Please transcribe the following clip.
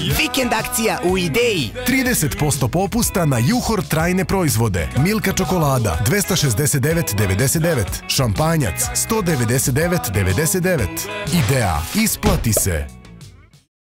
Vikend akcija u Ideji. 30% popusta na Juhor trajne proizvode. Milka čokolada 269,99. Šampanjac 199,99. Ideja, isplati se.